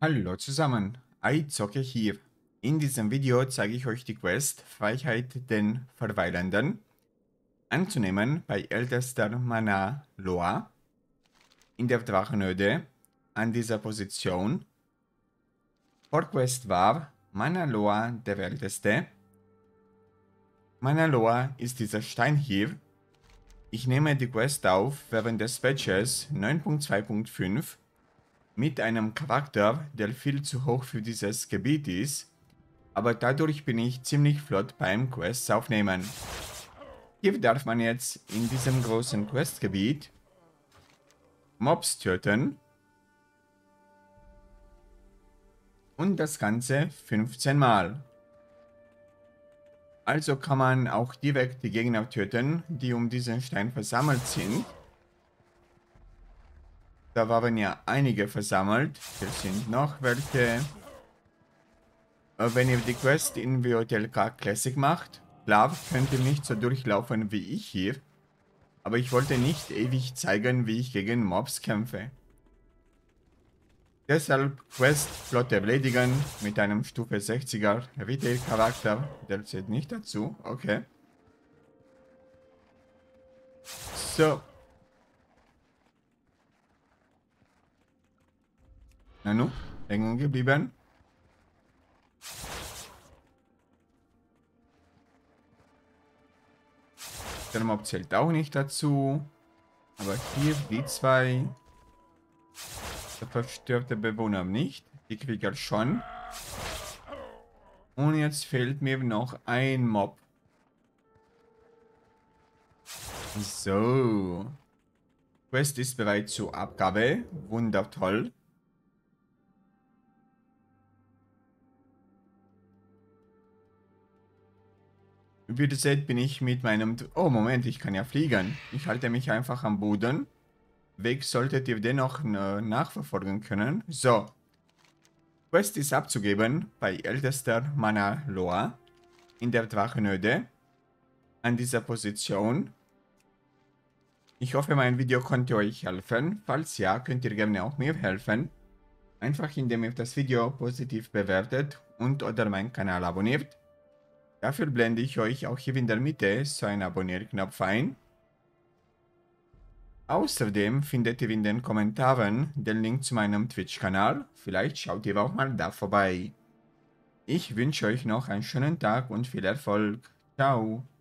Hallo zusammen, iZocke hier. In diesem Video zeige ich euch die Quest Freiheit den Verweilenden anzunehmen bei ältester Mana Loa in der Drachenöde an dieser Position. Vorquest war Mana Loa der Älteste. Mana Loa ist dieser Stein hier. Ich nehme die Quest auf während des Patches 9.2.5 mit einem Charakter, der viel zu hoch für dieses Gebiet ist, aber dadurch bin ich ziemlich flott beim Quests aufnehmen. Hier darf man jetzt in diesem großen Questgebiet Mobs töten und das Ganze 15 Mal. Also kann man auch direkt die Gegner töten, die um diesen Stein versammelt sind. Da waren ja einige versammelt, hier sind noch welche. Wenn ihr die Quest in WOTLK Classic macht, klar könnt ihr nicht so durchlaufen wie ich hier, aber ich wollte nicht ewig zeigen, wie ich gegen Mobs kämpfe. Deshalb Quest flott erledigen mit einem Stufe 60er Retail Charakter, der zählt nicht dazu, okay. So. Nanu, hängen geblieben. Der Mob zählt auch nicht dazu. Aber hier die zwei. Der verstörte Bewohner nicht. Die Krieger schon. Und jetzt fehlt mir noch ein Mob. So. Quest ist bereit zur Abgabe. Wundertoll. Wie ihr seht, bin ich mit meinem... Oh, Moment, ich kann ja fliegen. Ich halte mich einfach am Boden. Weg solltet ihr dennoch nachverfolgen können. So. Quest ist abzugeben bei ältester Mana Loa in der Drachenöde an dieser Position. Ich hoffe, mein Video konnte euch helfen. Falls ja, könnt ihr gerne auch mir helfen. Einfach indem ihr das Video positiv bewertet und oder meinen Kanal abonniert. Dafür blende ich euch auch hier in der Mitte so einen Abonnierknopf ein. Außerdem findet ihr in den Kommentaren den Link zu meinem Twitch-Kanal. Vielleicht schaut ihr auch mal da vorbei. Ich wünsche euch noch einen schönen Tag und viel Erfolg. Ciao.